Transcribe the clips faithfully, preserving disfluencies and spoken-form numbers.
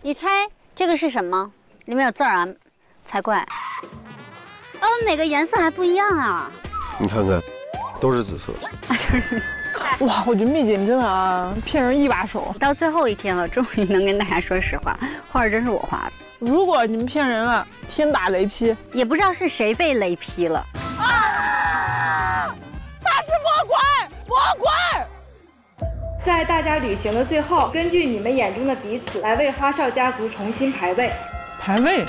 你猜这个是什么？里面有字儿啊，才怪。哦，每个颜色还不一样啊。 你看看，都是紫色。 啊，就是。 哇，我觉得蜜姐你真的啊，骗人一把手。 到最后一天了，终于能跟大家说实话，画真是我画的。 如果你们骗人了，天打雷劈。 也不知道是谁被雷劈了。 啊！他是魔鬼，魔鬼！ 在大家旅行的最后，根据你们眼中的彼此，来为花少家族重新排位。 排位。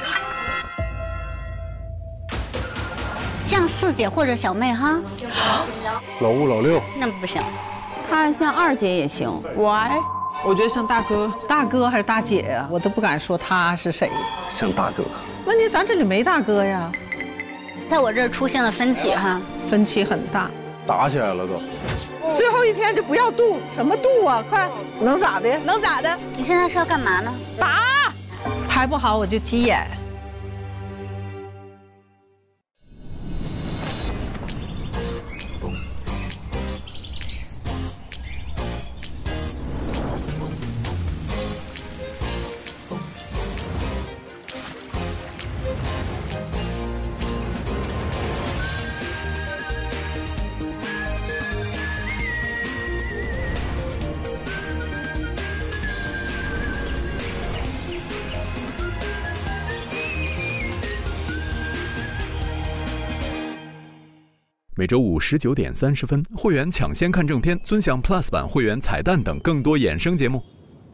像四姐或者小妹哈。 老五老六。 那不行。 她像二姐也行。 喂。我觉得像大哥， 大哥还是大姐呀？我都不敢说他是谁。 像大哥。 问题咱这里没大哥呀。 在我这儿出现了分歧哈， 分歧很大， 打起来了都。 最后一天就不要度，什么度啊？快，能咋的？ 能咋的？ 你现在是要干嘛呢？ 打，排不好我就急眼。 每周五十九点三十分，会员抢先看正片，尊享 Plus 版会员彩蛋等更多衍生节目。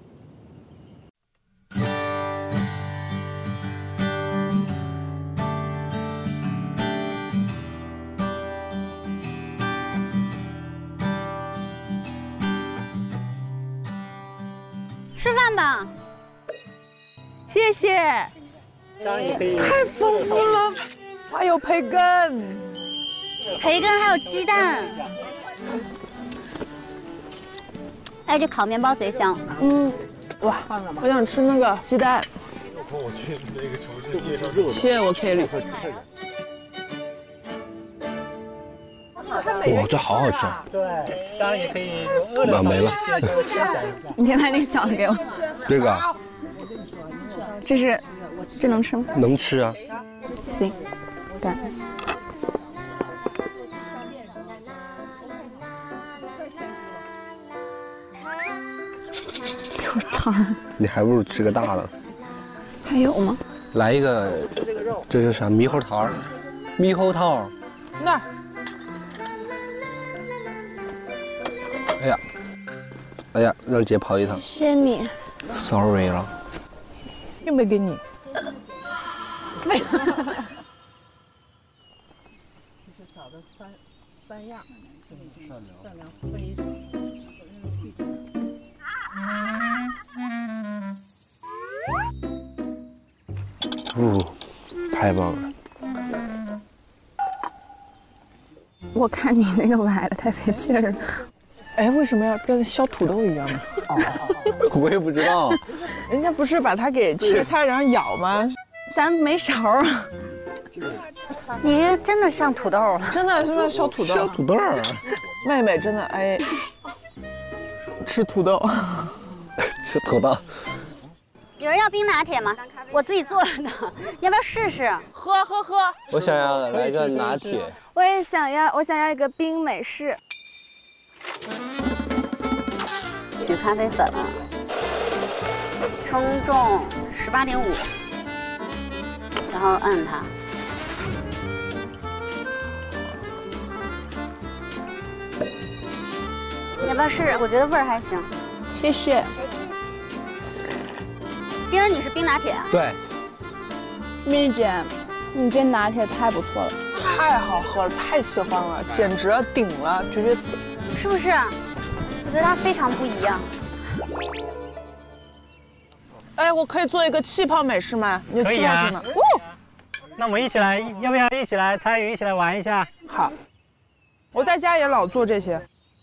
吃饭吧。 谢谢。 当然也可以。太丰富了， 还有培根。 培根还有鸡蛋，哎，这烤面包贼香。 嗯，哇，我想吃那个鸡蛋。 我去那个城市介绍热。 谢谢我 Kelly。 哇，这好好吃。 对，当然也可以。 啊，没了。 你先把那个小的给我。 这个。 这是，这能吃吗？ 能吃啊。 行，干。有汤。 你还不如吃个大的。 还有吗？ 来一个，这是啥？猕猴桃，猕猴桃。 那儿。 哎呀，哎呀，让姐跑一趟。 谢谢你。 Sorry 了。 又没给你。 没。 其实找的三三样，善良，善良非常。 嗯，太棒了。 我看你那个崴的太费劲儿了。 哎，为什么要跟削土豆一样呢？ 哦，我也不知道。 人家不是把它给切开然后咬吗？ 咱没勺啊。 你这真的像土豆了， 真的是在削土豆。 削土豆。 妹妹真的哎，吃土豆。 吃土豆。 有人要冰拿铁吗？我自己做的，要不要试试？ 喝喝喝！ 我想要来个拿铁。 我也想要，我想要一个冰美式。 取咖啡粉，称重十八点五，然后摁它。要不要试？我觉得味儿还行。 谢谢。 冰儿，你是冰拿铁啊？ 对。 蜜姐，你这拿铁太不错了， 太好喝了，太喜欢了，简直顶了，绝绝子。 是不是？我觉得它非常不一样。 哎，我可以做一个气泡美式吗？你有气泡式吗？ 哦。那我们一起来，要不要一起来参与，一起来玩一下？ 好。我在家也老做这些。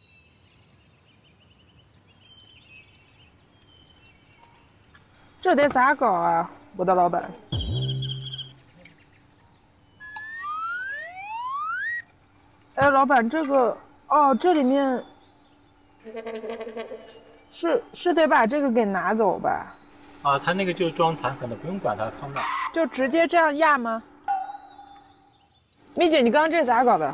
这得咋搞啊，我的老板？哎，老板，这个哦，这里面是是得把这个给拿走吧？ 啊，它那个就是装残粉的，不用管它汤的。 就直接这样压吗？蜜姐，你刚刚这咋搞的？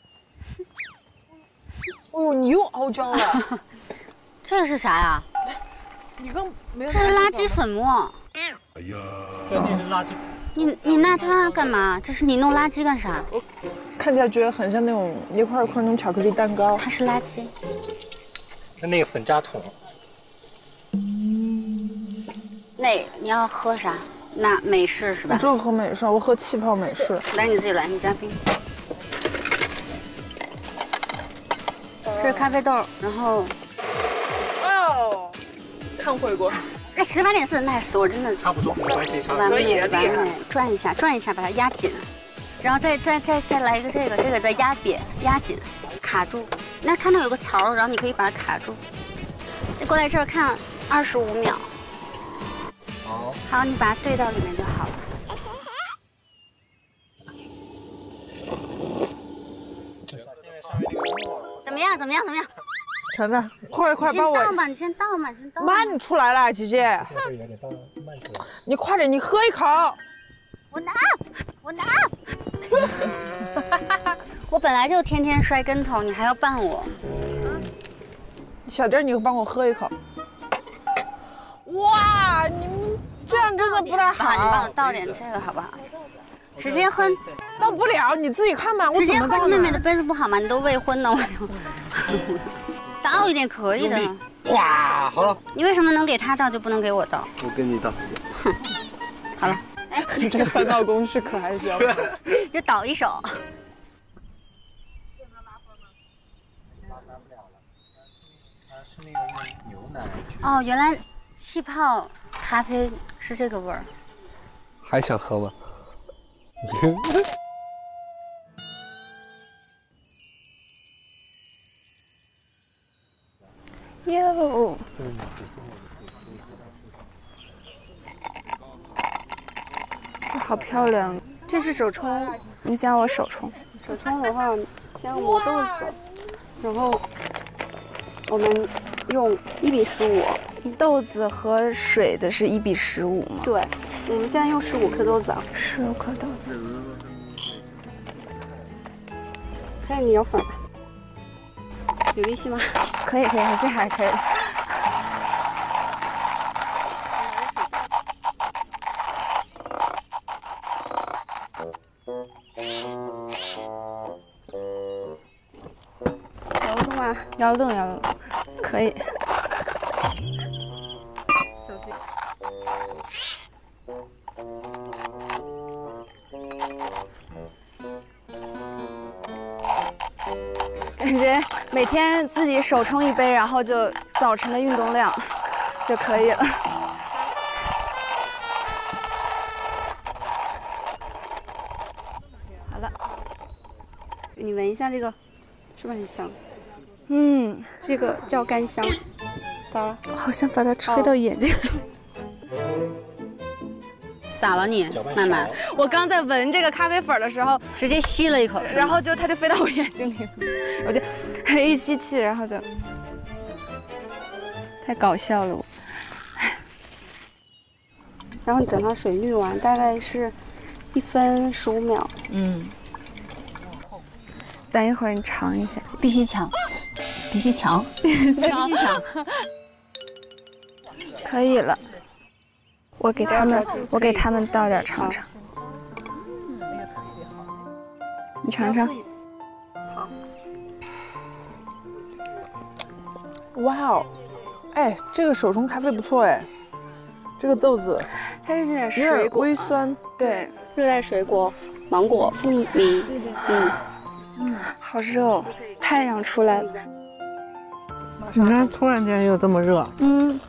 哦呦，你又熬僵了。 这个是啥呀？ 你更没有。 这是垃圾粉末。 哎呀，对，那是垃圾。 你你拿它干嘛？这是你弄垃圾干啥？ 看起来觉得很像那种一块一块那种巧克力蛋糕。 它是垃圾。 那那个粉渣桶。 那你要喝啥？那美式是吧？ 我只有喝美式，我喝气泡美式。 来，你自己来，你加冰。这是咖啡豆，然后。 哦，看回过。 哎，十八点四 ，nice， 我真的。 差不多，没关系，差不多。 可以， 完美，转一下，转一下，把它压紧，然后再再再再来一个这个，这个再压扁，压紧，卡住。那看到有个槽，然后你可以把它卡住。你过来这儿看二十五秒。 好。 好，你把它兑到里面就好了。怎么样？怎么样？怎么样？ 尝尝，快快帮我！ 倒吧，你先倒吧，你先倒。 妈，你出来了，姐姐。你快点，你喝一口。 我拿，我拿。我本来就天天摔跟头，你还要绊我。 小丁，你帮我喝一口。哇，你们这样真的不太好。 你帮我倒点这个好不好？直接喝。 倒不了，你自己看嘛。我直接喝妹妹的杯子不好吗？你都未婚呢，我。倒一点可以的。 哇，好了。 你为什么能给他倒就不能给我倒？ 我给你倒。 哼，好了。哎， 你这个三道工序可还行。 就倒一手。哦，原来气泡咖啡是这个味儿。 还想喝吗？ 哟，好漂亮！这是手冲，你教我手冲。 手冲的话，先要磨豆子，然后我们用一比十五。 豆子和水的是一比十五吗？ 对，我们现在用十五克豆子啊。 十五克豆子。 看你摇粉吧。有力气吗？ 可以可以，这还可以。 摇动吗？ 摇动摇动，可以。 小心。 感觉每天自己手冲一杯，然后就早晨的运动量就可以了。 好了，你闻一下这个，是不是很香？ 嗯， 这个叫干香。咋了？ 好像把它吹到眼睛。 咋了你，曼曼？ 我刚在闻这个咖啡粉的时候， 直接吸了一口， 然后就它就飞到我眼睛里了，我就一吸气，然后就太搞笑了我。 然后你等它水滤完，大概是一分十五秒。 嗯。 等一会儿你尝一下， 必须抢，必须抢，必须抢。 可以了。我给他们，我给他们倒点尝尝。你尝尝。 好。 哇哦，哎，这个手冲咖啡不错哎，这个豆子， 它是点水果微酸， 对， 热带水果，芒果、凤梨，对对，嗯嗯，好热哦，太阳出来了。 你看，突然间又这么热， 嗯。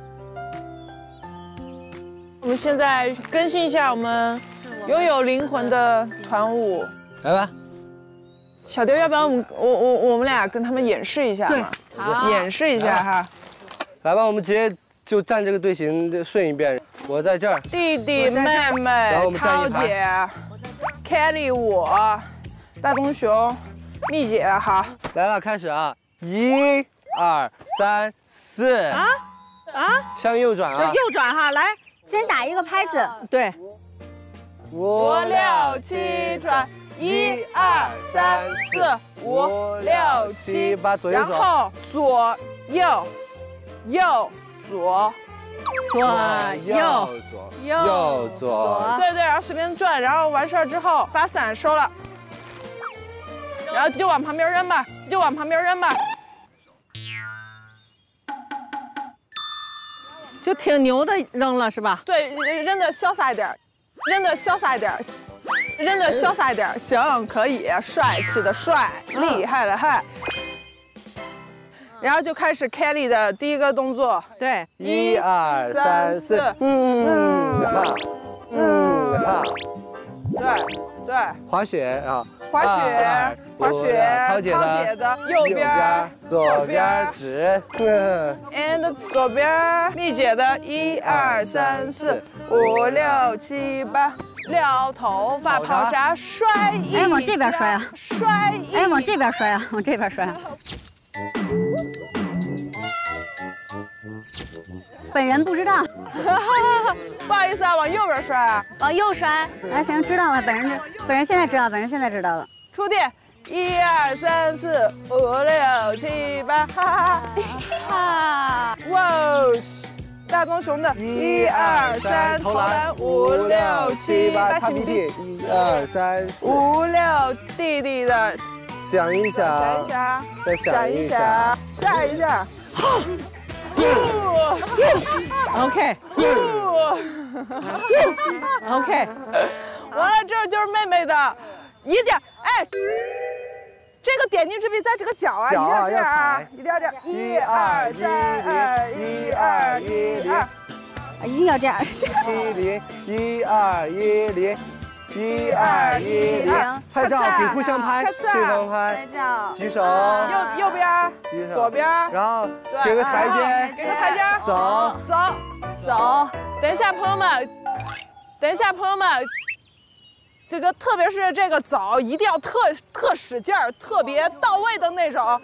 我们现在更新一下我们拥有灵魂的团舞， 来吧。 小丢，要不然我们我我我们俩跟他们演示一下嘛？ 好， 演示一下哈。 来吧，我们直接就站这个队形顺一遍。我在这儿， 弟弟妹妹，涛姐 ，Kelly 我，大东熊，蜜姐，好， 来了，开始啊！一、二、三、四。啊？ 啊？ 向右转啊！ 右转哈，来， 先打一个拍子。 对。五六七转，一二三四五六七八，左右走。 然后左右右左。 左右左右左， 对对，然后随便转，然后完事儿之后把伞收了，然后就往旁边扔吧，就往旁边扔吧， 就挺牛的扔了是吧？ 对，扔的潇洒一点，扔的潇洒一点，扔的潇洒一点，行，可以，帅气的帅，厉害了嗨。 然后就开始 Kelly 的第一个动作， 对， 一二三四，嗯哈，嗯哈， 对对， 滑雪啊， 滑雪，滑雪， 涛姐的右边， 左边指 ，and 左边，丽姐的一二三四五六七八，撩头发跑啥摔一， 哎，往这边摔啊， 摔一， 哎，往这边摔啊，往这边摔啊。 本人不知道， 不好意思啊，往右边摔啊， 往右摔。啊，行，知道了，本人知，本人现在知道，本人现在知道了。 出地，一二三四五六七八，哈哈哈！哇哦，大棕熊的，一二三，投篮，五六七八， 擦鼻涕，一二三四， 五六弟弟的， 想一想， 想再想一想， 下一下。 OK OK， 完了之后就是妹妹的，一定哎，这个点进去比在这个脚啊， 脚啊一定要这样啊，一定要这样，一二三二，一二一零， 一定要这样， 一零一二一零。 一二一零，拍照，给互相拍，对方拍， 拍照， 举手， 右右边， 举手， 左边， 然后给个台阶， 给个台阶， 走走走。 等一下，朋友们，等一下，朋友们，这个特别是这个走，一定要特特使劲儿，特别到位的那种。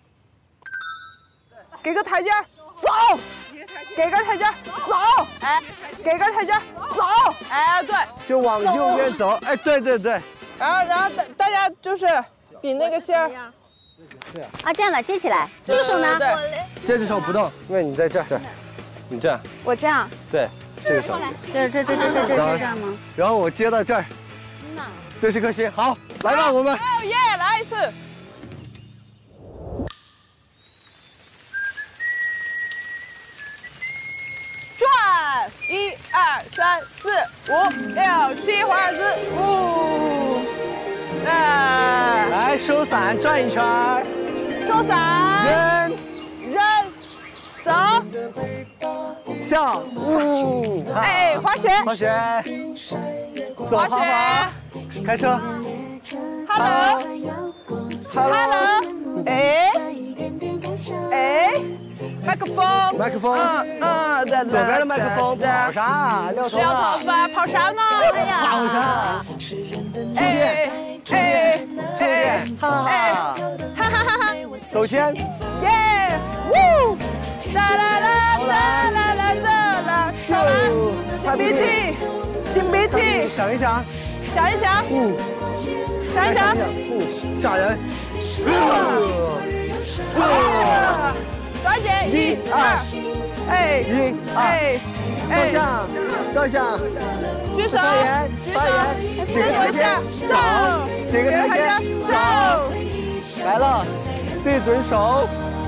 给个台阶，走。 给根台阶，走，哎，给根台阶，走，哎，对， 就往右边走，哎，对对对， 然后然后大大家就是比那个线， 啊，这样的接起来，这个手呢？ 这只手不动，因为你在这儿，这，你这样， 我这样， 对，这个手， 对对对对对对，这样吗？ 然后我接到这儿，这是颗心，好，来吧，我们， 哦耶，来一次。 转，一二三四五六七，华子五，哎， 来收伞，转一圈， 收伞， 扔， 扔，走， 笑，嗯， 哎，滑雪， 滑雪，走滑雪， 开车 ，hello，hello，哎，哎。 麦克风， 麦克风， 嗯嗯， 左边的麦克风跑啥？撂头撂头发，跑啥呢？ 跑啥？ 哎哎， 充电，哈哈哈， 哈哈哈哈， 手牵， 耶，呜，啦啦啦啦啦啦啦啦，好了，擤鼻涕，擤鼻涕， 想一想， 想一想， 嗯， 想一想， 嗯，吓人， 短姐，一二，哎， 一哎， 照相，照相， 举手， 发言，发言，给个台阶，走，给个台阶，走，来了，对准手。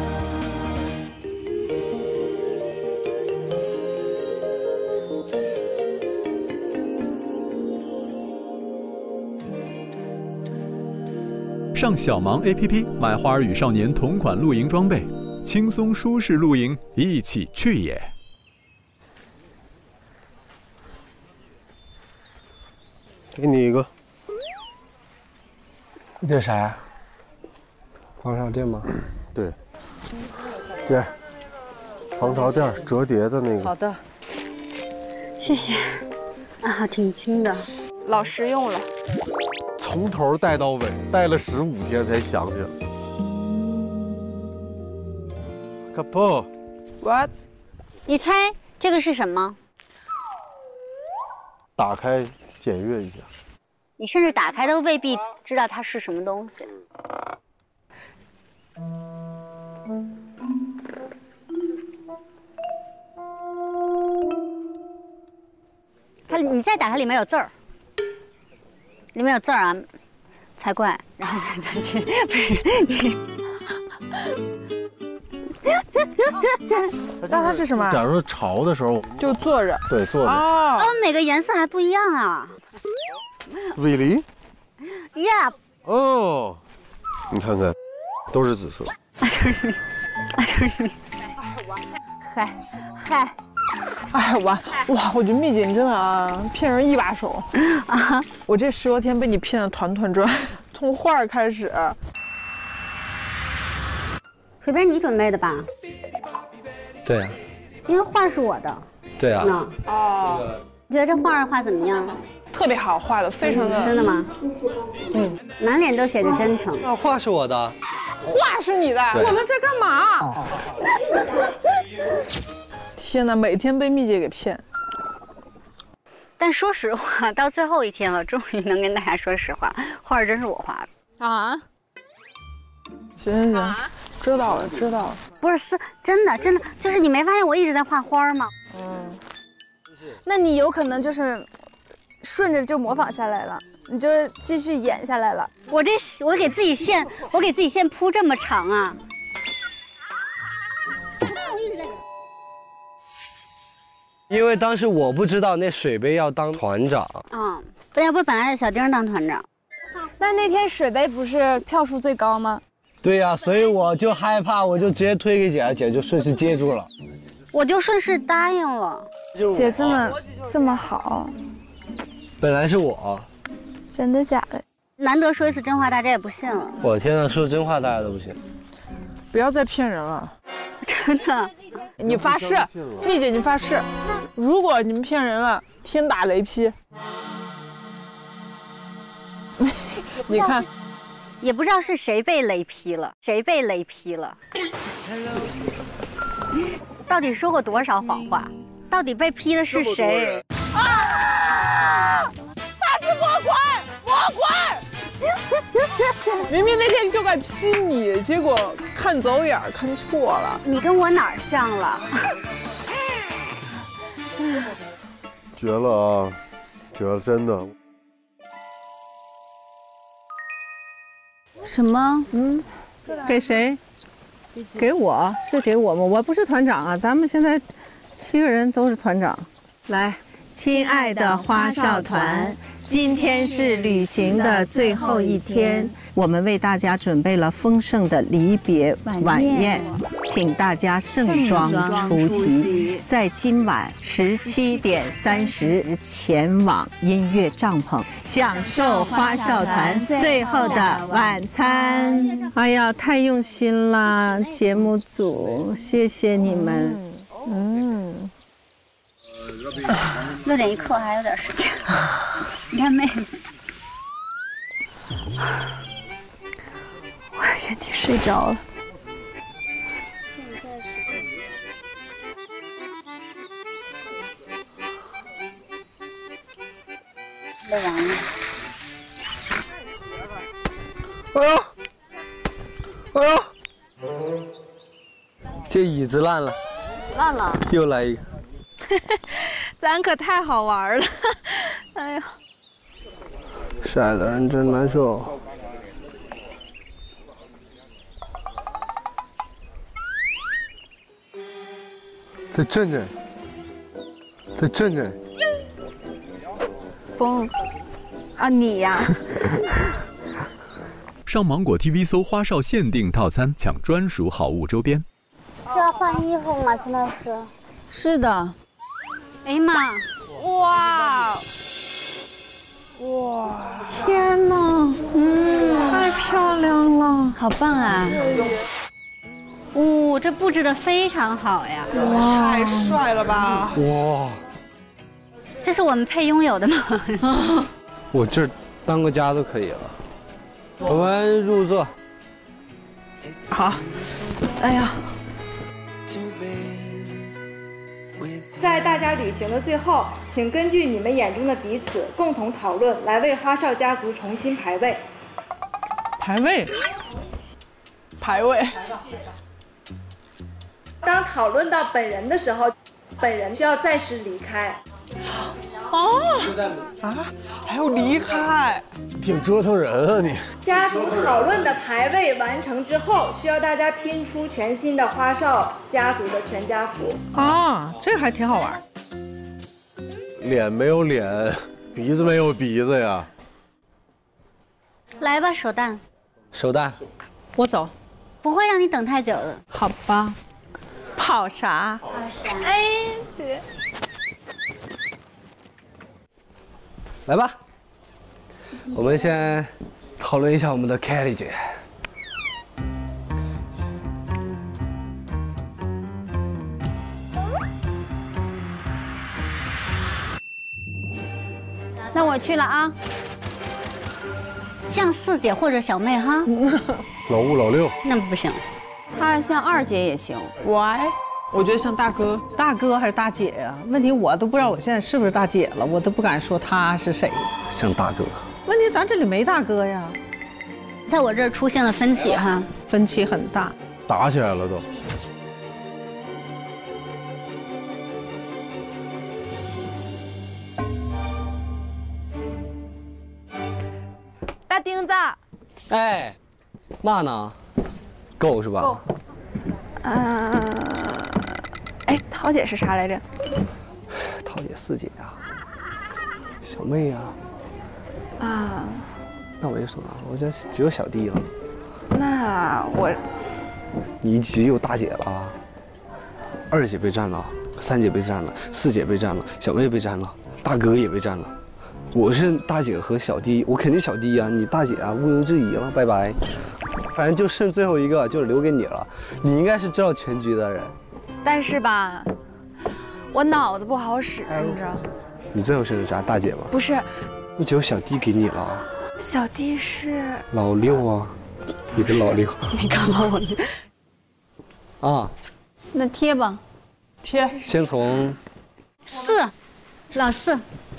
上小芒 A P P 买花儿与少年同款露营装备，轻松舒适露营，一起去也！ 给你一个，这是啥？防潮垫吗？对，这防潮垫折叠的那个。 好的， 谢谢。啊，挺轻的， 老实用了。 从头戴到尾，戴了十五天才想起来。Couple， What？ 你猜这个是什么？ 打开检阅一下。 你甚至打开都未必知道它是什么东西。它，你再打开里面有字儿，里面有字儿啊，才怪。然后再去，不是你。 那它是什么？ 假如说潮的时候就坐着， 对，坐着。 哦， 哦，每个颜色还不一样啊。 Really? Yeah. 哦，你看看，都是紫色。 啊，就是你，啊，就是你。嗨，嗨。 哎，完哇！我觉得蜜姐你真的啊，骗人一把手啊！我这十多天被你骗得团团转，从画儿开始。 水杯你准备的吧？ 对啊。 因为画是我的。 对啊。 那哦。 你觉得这画画怎么样？ 特别好，画的非常的。 真的吗？嗯。满脸都写着真诚。 那画是我的。 画是你的。我们在干嘛？天哪，每天被蜜姐给骗。 但说实话，到最后一天了，终于能跟大家说实话，画真是我画的啊。 行行行，知道了知道了。 不是是真的真的，就是你没发现我一直在画花吗？ 嗯。 那你有可能就是顺着就模仿下来了，你就继续演下来了。 我这我给自己线，我给自己线铺这么长啊。 因为当时我不知道那水杯要当团长。 嗯，要不本来是小丁当团长。 那那天水杯不是票数最高吗？ 对呀、啊，所以我就害怕，我就直接推给姐，姐就顺势接住了。 我就顺势答应了。 姐这么这么好， 本来是我。 真的假的？ 难得说一次真话，大家也不信了。 我天哪，说真话大家都不信。 不要再骗人了。 真的。 你发誓，蜜姐，你发誓，如果你们骗人了，天打雷劈。你看， 也不知道是谁被雷劈了，谁被雷劈了。到底说过多少谎话？到底被劈的是谁？ 啊！他是魔鬼，魔鬼！明明那天就该劈你，结果看走眼看错了。 你跟我哪儿像了？ 绝了啊！绝了，真的。 什么？嗯，给谁？给我是给我吗？我不是团长啊，咱们现在七个人都是团长。来，亲爱的花少团，今天是旅行的最后一天，我们为大家准备了丰盛的离别晚宴，请大家盛装出席，在今晚十七点三十前往音乐帐篷，享受花少团最后的晚餐。哎呀，太用心了，节目组，谢谢你们。嗯。 六点一刻还有点时间，你看妹妹， 我原地睡着了。 累完了。 哎呦，哎呦，这椅子烂了， 烂了， 又来一个。 咱可太好玩了，哎呀， 晒的人真难受。 再震震，再震震。 风啊，你呀！ 上芒果 T V 搜花少限定套餐，抢专属好物周边。 是要换衣服吗？现在是。 是的。 哎呀妈！ 哇！ 哇！天哪！嗯，太漂亮了， 好棒啊！呜、哦，这布置的非常好呀！ 哇，太帅了吧！ 哇！ 这是我们配拥有的吗？ 我这儿当个家都可以了。我们入座。 好。哎呀。 在大家旅行的最后，请根据你们眼中的彼此共同讨论，来为花少家族重新排位。 排位， 排位。 当讨论到本人的时候，本人需要暂时离开。 哦，啊，还要离开， 挺折腾人啊你。 家族讨论的排位完成之后，需要大家拼出全新的花少家族的全家福。 啊，这个还挺好玩。 脸没有脸，鼻子没有鼻子呀。 来吧，手蛋。 手蛋， 我走。 不会让你等太久的。 好吧。跑啥？ 哎，姐。 来吧，我们先讨论一下我们的 Kelly 姐。 那我去了啊。像四姐或者小妹哈。 老五老六。 那不行。 她像二姐也行。 喂。我觉得像大哥， 大哥还是大姐呀？问题我都不知道我现在是不是大姐了，我都不敢说他是谁。 像大哥。 问题咱这里没大哥呀， 在我这儿出现了分歧哈， 分歧很大， 打起来了都。 大钉子。 哎，嘛呢？够是吧？ 够。嗯。哎，桃姐是啥来着？ 桃姐四姐啊，小妹呀。 啊。 那我就说了，我这只有小弟了。 那我。 你只有大姐了。二姐被占了，三姐被占了，四姐被占了，小妹被占了，大哥也被占了。我是大姐和小弟，我肯定小弟啊，你大姐啊，毋庸置疑了，拜拜。反正就剩最后一个，就是留给你了。你应该是知道全局的人。 但是吧，我脑子不好使，你知道？ 你最后是啥？大姐吗？ 不是， 你只有小弟给你了。 小弟是老六啊，你的老六。 你干嘛我？ 啊， 那贴吧， 贴。 先从四，老四。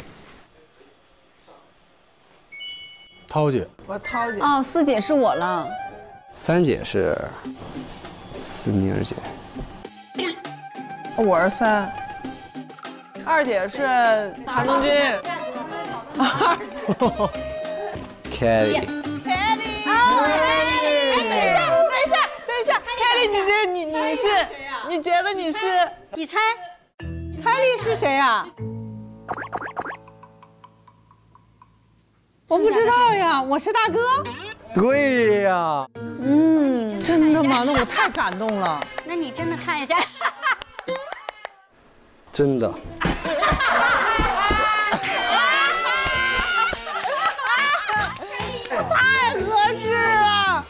涛姐， 我涛姐。 哦，四姐是我了。 三姐是思妮儿姐。 我是三，二姐是韩东君，二姐 Kelly。 Kelly， 哎，等一下，等一下，等一下 ，Kelly， 你觉得你你是？你觉得你是？ 你猜 ，Kelly 是谁呀？我不知道呀，我是大哥。 对呀。 嗯，真的吗？那我太感动了。 那你真的看一下。 真的。 太合适了。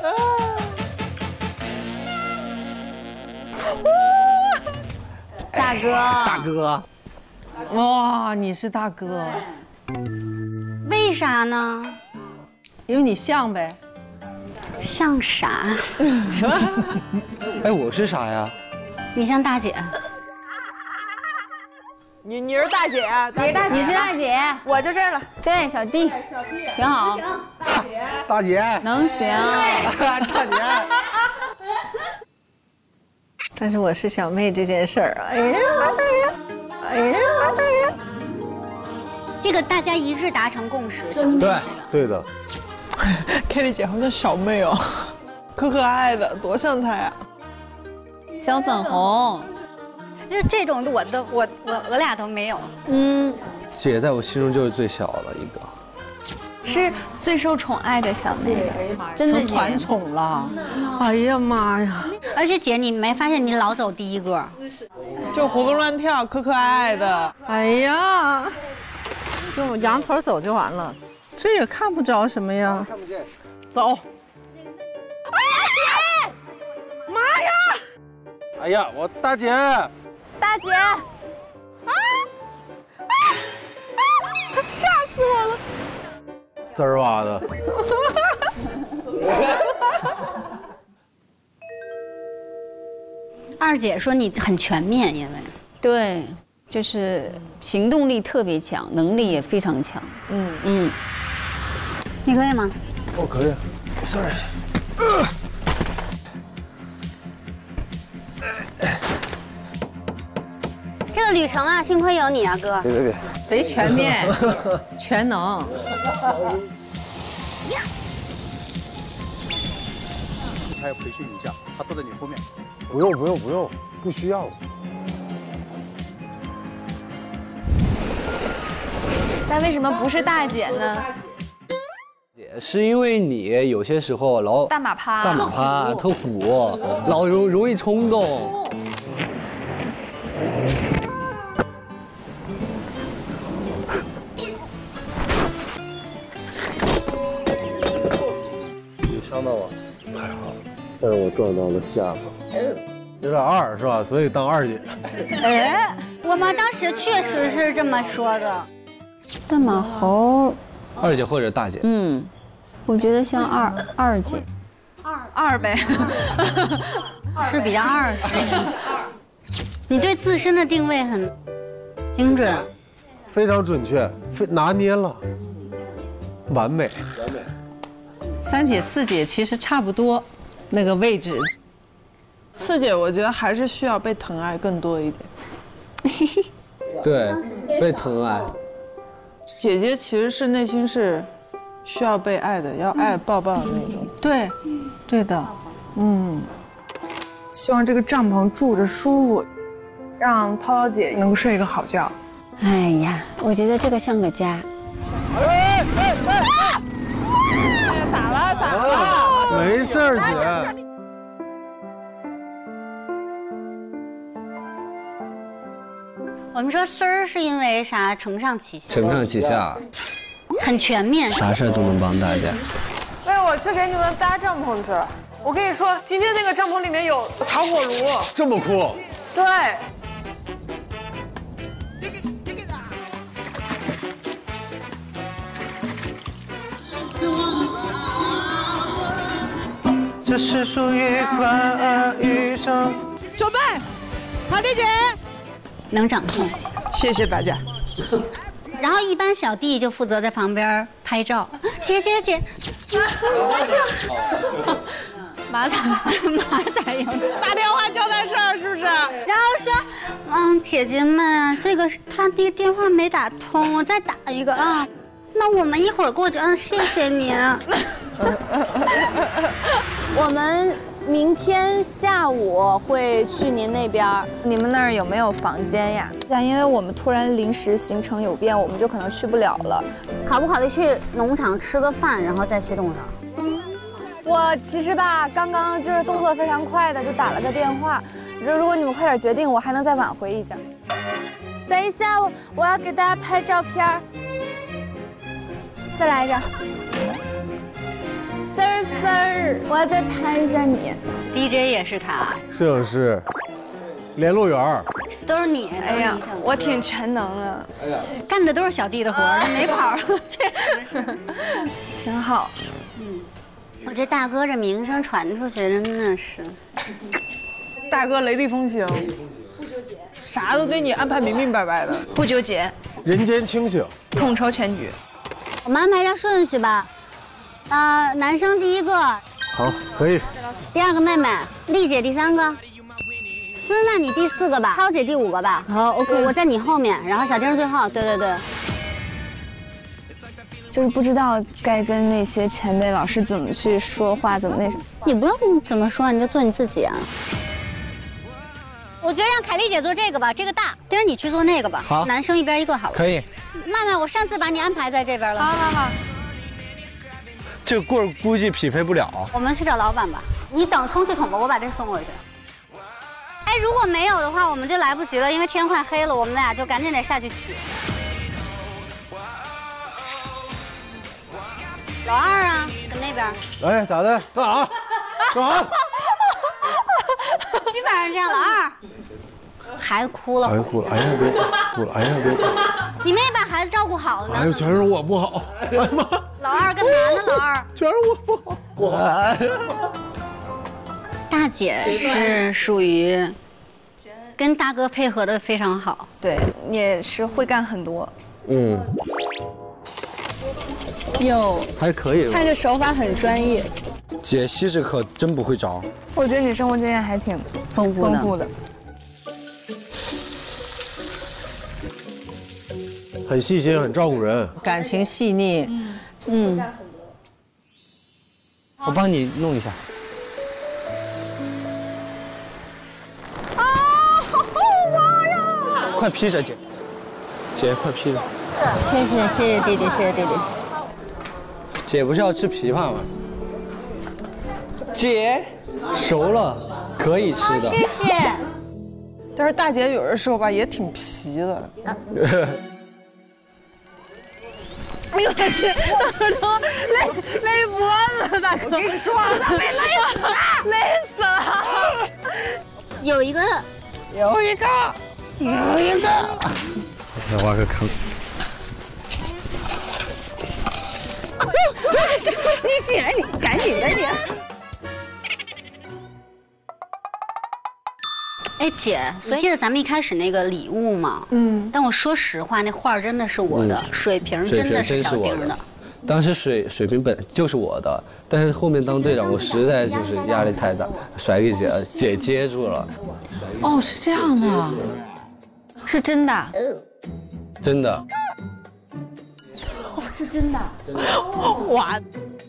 大哥。 大哥。 哇，你是大哥。 为啥呢？ 因为你像呗。 像啥？ 什么？ 哎，我是啥呀？ 你像大姐。 你你是大姐， 你是大你是大姐，我就这儿了。对，小弟， 小弟挺好。 大姐， 大姐能行。 大姐。 但是我是小妹这件事儿，哎呀哎呀哎呀哎呀， 这个大家一致达成共识。 对，对的。 Kelly 姐好像小妹哦，可可爱的，多像她呀。 小粉红。 就这种我都我我我俩都没有。 嗯， 姐在我心中就是最小的一个， 是最受宠爱的小妹，真的成团宠了。哎呀妈呀！ 而且姐，你没发现你老走第一个？ 就活蹦乱跳，可可爱爱的。 哎呀，就仰头走就完了，这也看不着什么呀。 看不见。 走。 哎呀姐！ 妈呀！ 哎呀，我大姐。 大姐，啊啊啊！吓死我了！ 滋儿哇的。 二姐说你很全面，因为对， 就是行动力特别强，能力也非常强。 嗯嗯， 你可以吗？ 我可以。Sorry。 这个旅程啊，幸亏有你啊，哥。 别别别， 贼全面，全能。 还要培训一下，他坐在你后面。 不用不用不用，不需要。 但为什么不是大姐呢？ 是因为你有些时候老大马趴， 大马趴特虎，老容容易冲动。 你伤到我？还好，但是我撞到了下巴，有点二是吧？所以当二姐。 哎，我们当时确实是这么说的。 大马猴， 二姐或者大姐。 嗯，我觉得像二二姐， 二二呗， 是比较二。你对自身的定位很精准， 非常准确，非拿捏了，完美。完美。 三姐、四姐其实差不多，那个位置。 四姐，我觉得还是需要被疼爱更多一点。 对，被疼爱。 姐姐其实是内心是需要被爱的，要爱抱抱的那种。 对，对的，嗯。 希望这个帐篷住着舒服，让涛涛姐能够睡一个好觉。 哎呀，我觉得这个像个家。 哎哎哎！咋了？咋了？ 没事儿，姐。 我们说丝儿是因为啥？承上启下。 承上启下， 很全面， 啥事儿都能帮大家。 那我去给你们搭帐篷去。我跟你说，今天那个帐篷里面有烤火炉， 这么酷。 对。 这是属于欢而余生。 准备，好丽姐。 能掌控， 谢谢大家。 然后一般小弟就负责在旁边拍照，姐姐姐，马仔马仔有打电话交代事儿是不是？然后说，嗯，姐姐们，这个他的电话没打通，我再打一个啊。那我们一会儿过去，嗯，谢谢您。 我们明天下午会去您那边，你们那儿有没有房间呀？像因为我们突然临时行程有变，我们就可能去不了了。 考不考虑去农场吃个饭，然后再去动场？ 我其实吧，刚刚就是动作非常快的就打了个电话，如果你们快点决定，我还能再挽回一下。等一下，我我要给大家拍照片。再来一张。丝儿丝儿，我要再拍一下你。 D J 也是他， 摄影师，联络员， 都是你。 哎呀，我挺全能啊， 干的都是小弟的活儿，没跑，确实挺好。 嗯，我这大哥这名声传出去真的是， 大哥雷厉风行，啥都给你安排明明白白的， 不纠结， 人间清醒， 统筹全局。 我们安排一下顺序吧。呃，男生第一个， 好，可以。 第二个妹妹，丽姐第三个，思娜你第四个吧，涛姐第五个吧。好 ，OK， 我在你后面，然后小丁最后。对对对。 就是不知道该跟那些前辈老师怎么去说话，怎么那什么。 你不用怎么说，你就做你自己啊。我觉得让凯丽姐做这个吧，这个大。丁儿你去做那个吧。 好， 男生一边一个好了。 可以。 麦麦，我上次把你安排在这边了。 好好好。 这个棍儿估计匹配不了。 我们去找老板吧，你等充气筒吧，我把这送过去。哎，如果没有的话，我们就来不及了，因为天快黑了，我们俩就赶紧得下去取。老二啊，跟那边。 哎，咋的？干啥？干啥？ 基本上这样，老二。孩子哭了， 孩子哭了，哎呀别哭了，哎呀别哭了。 你没把孩子照顾好呢。 哎呦，全是我不好。哎呀妈！ 老二干嘛呢？老二。 全是我不好。不好。 大姐是属于跟大哥配合的非常好。 对，也是会干很多。 嗯， 有还可以吧。 看着手法很专业。 姐吸这可真不会着。 我觉得你生活经验还挺丰富的。丰富的。 很细心，很照顾人， 感情细腻。嗯。 我帮你弄一下。 啊！妈呀！ 快披着，姐。姐，快披着。 谢谢谢谢弟弟，谢谢弟弟。 姐不是要吃枇杷吗？姐，熟了，可以吃的。 谢谢。 但是大姐有的时候吧也挺皮的。 哎呦我去，大哥勒勒脖子，大哥！我跟你说，他被勒死了，勒死了。 有一个， 有一个，有一个。 再挖个坑。 你起来，你赶紧的你。 哎姐，所以记得咱们一开始那个礼物嘛，嗯，但我说实话，那画真的是我的，嗯、水瓶真的是小丁的。 当时水水瓶本就是我的，但是后面当队长，我实在就是压力太大，甩给姐，姐接住了。 哦，是这样的， 是真的， 真的。 哦，是真的， 真的。 哇！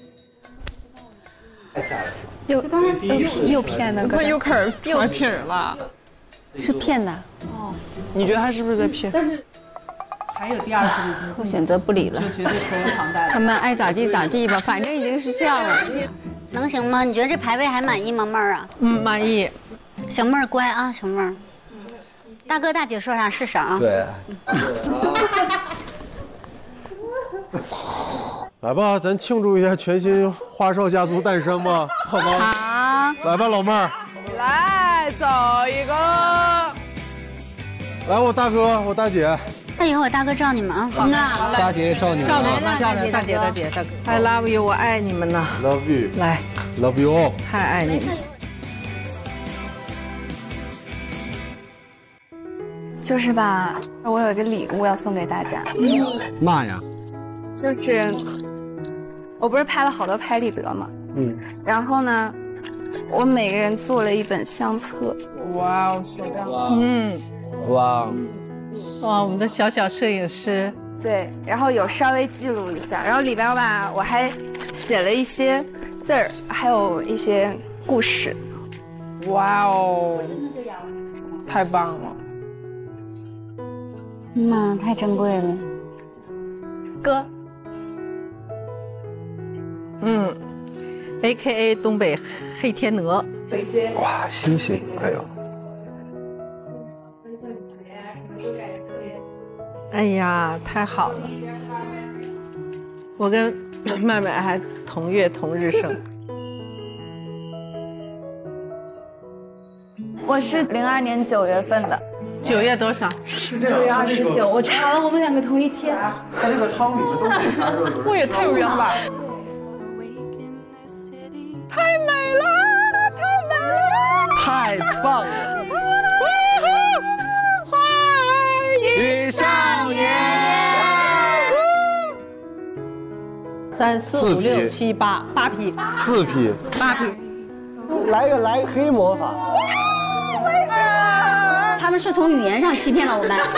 又又骗的， 快又开始出来骗人了。 是骗的。哦。 你觉得他是不是在骗？ 但是还有第二次已经。 我选择不理了。 就绝对责无旁贷。 他们爱咋地咋地吧，反正已经是这样了。 能行吗？你觉得这排位还满意吗，妹儿啊？ 嗯，满意。 小妹儿乖啊，小妹儿。大哥大姐说啥是啥啊。 对。 来吧，咱庆祝一下全新花少家族诞生吧，好吗？ 好。 来吧，老妹儿。 来，走一个。 来，我大哥，我大姐。 那以后我大哥罩你们啊。 那大姐罩你们。 罩你们，罩着大姐，大姐，大哥。I love you， 我爱你们呢。 Love you。 来 ，Love you all。 太爱你们。 就是吧，我有一个礼物要送给大家。 嘛呀？ 就是，我不是拍了好多拍立得嘛，嗯，然后呢，我每个人做了一本相册。 哇哦， 嗯， 哇， 哇，我们的小小摄影师。 对，然后有稍微记录一下，然后里边吧，我还写了一些字儿，还有一些故事。 哇哦，太棒了！ 妈，太珍贵了， 哥。 嗯 ，A K A 东北黑天鹅。 哇，星星，哎呦！ 哎呀，太好了！我跟麦麦还同月同日生。 我是零二年九月份的。 九月多少？ 九月二十九。我查了，我们两个同一天。 它这个汤里面都是啥肉？ 我也太有缘了吧！ 太美了，太美了， 太棒了！ 欢迎少年。 三四五六七八八匹， 四匹， 八匹。 来个来个黑魔法。 他们是从语言上欺骗了我们。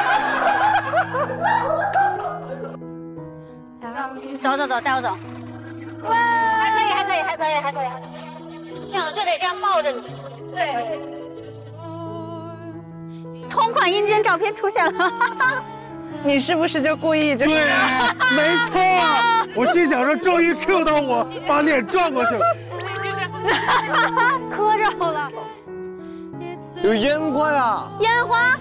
走走走，带我走。还可以，还可以，还可以，还可以。这样就得这样抱着你。对。同款阴间照片出现了。 你是不是就故意就是？ 对，没错。我心想说，终于 Q 到我，把脸转过去了。 磕着了。 有烟花呀！ 烟花。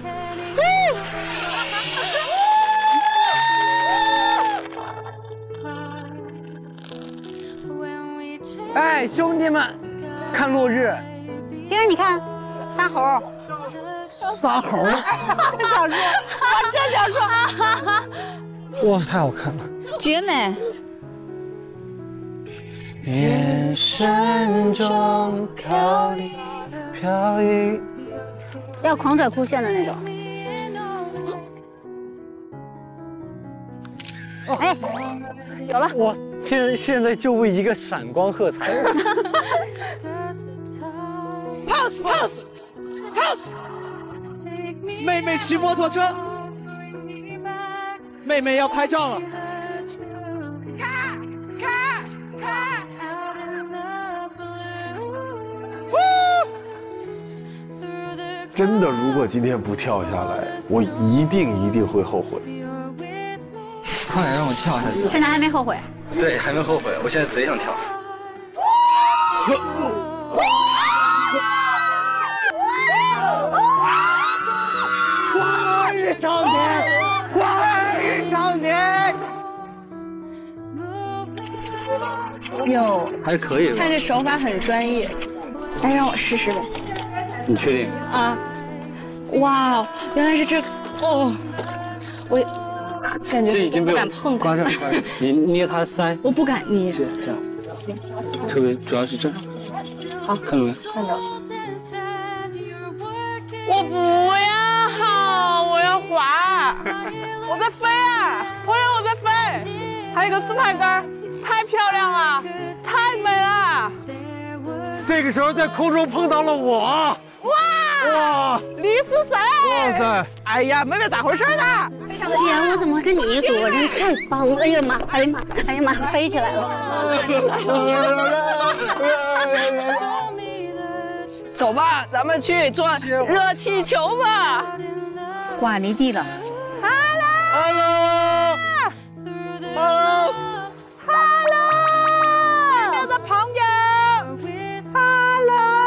哎，兄弟们，看落日。 丁儿，你看，仨猴。 仨猴。 真想说，我真想说。哇，太好看了， 绝美。 眼神中飘逸飘逸。 要狂拽酷炫的那种。哎，有了！ 我天，现在就为一个闪光喝彩。 pose pose pose。妹妹骑摩托车，妹妹要拍照了。 真的，如果今天不跳下来，我一定一定会后悔。 快点让我跳下去！ 现在还没后悔？ 对，还没后悔。我现在贼想跳。 花儿少年，花儿少年。 有， 还可以吧。 看这手法很专业，来让我试试呗。 你确定？ 啊！哇，原来是这，哦，我感觉这已经被不敢碰它。 刮这，刮这，你捏它腮。 我不敢捏。 是这样。 行。 特别主要是这。 好， 看到没？ 看到。我不要，我要滑。 我在飞啊！我有我在飞，还有一个自拍杆，太漂亮了，太美了。 这个时候在空中碰到了我。 哇！ 哇！ 李思谁？ 哇塞！ 哎呀，妹妹咋回事呢？ 姐，我怎么会跟你一组？真太棒了！哎呀妈！哎呀妈！哎呀妈！飞起来了！ 走吧，咱们去做热气球吧。 挂离地了。 Hello。Hello。 Hello。妹妹的朋友。Hello。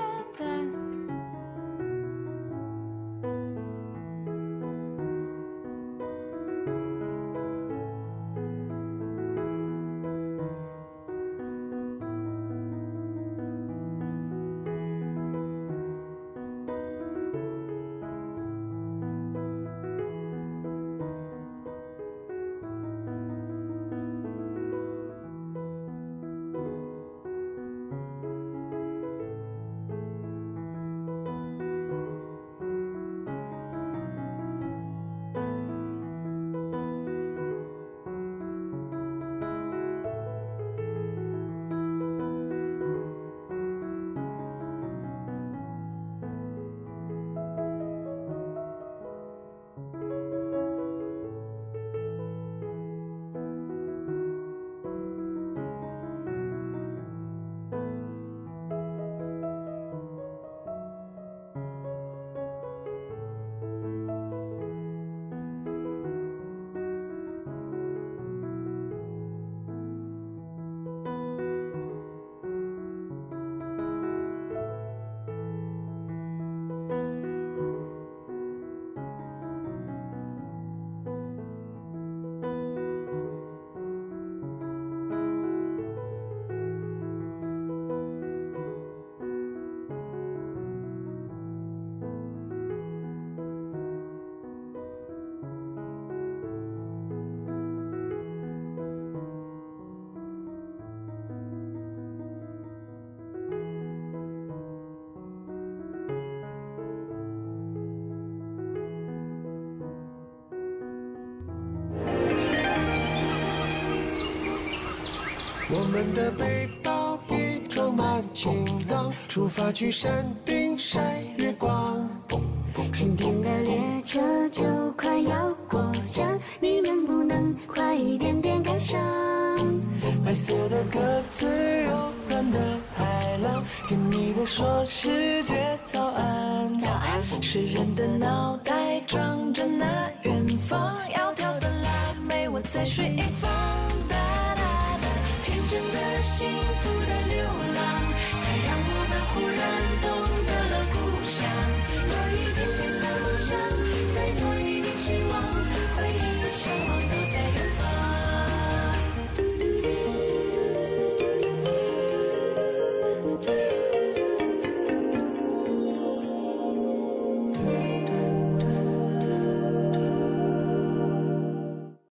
我们的背包里装满晴朗，出发去山顶晒月光。春天的列车就快要过站，你能不能快一点点赶上？白色的鸽子，柔软的海浪，甜蜜的说世界早安。早安。诗人的脑袋装着那远方，窈窕的腊梅，我在水一方。